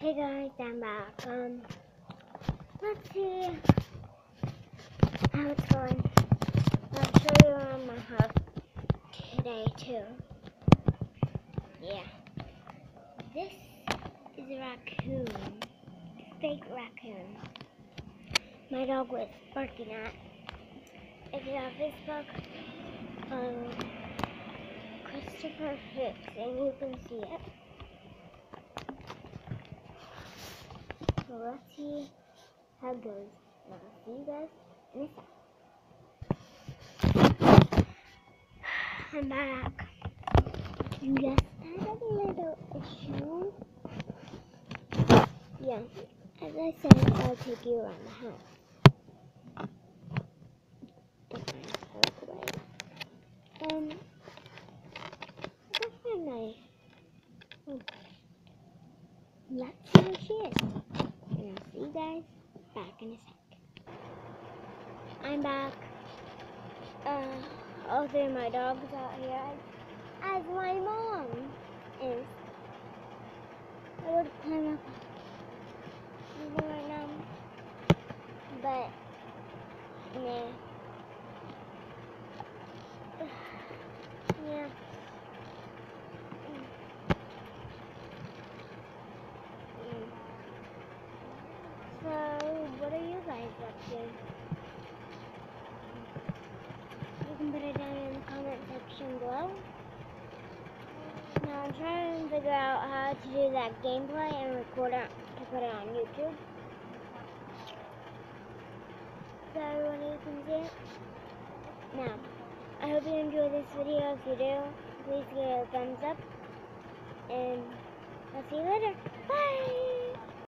Hey guys, I'm back. Let's see how it's going. I'll show you around my house today too. Yeah. This is a raccoon. Fake raccoon. My dog was barking at. If you have Facebook, Christopher Hicks, and you can see it. So let's see how it goes. And I'll see you guys in a sec. I'm back. Yes, I have a little issue. Yeah, as I said, I'll take you around the house. That's not nice. Let's see where she is. And I'll see you guys back in a sec. I'm back. All three of my dogs out here, as my mom is. I would climb up over right now, but nah. Yeah. So, what are you guys up to? You can put it down in the comment section below. Now I'm trying to figure out how to do that gameplay and record it to put it on YouTube. So everybody can see it. Now, I hope you enjoy this video. If you do, please give it a thumbs up. And I'll see you later. Bye!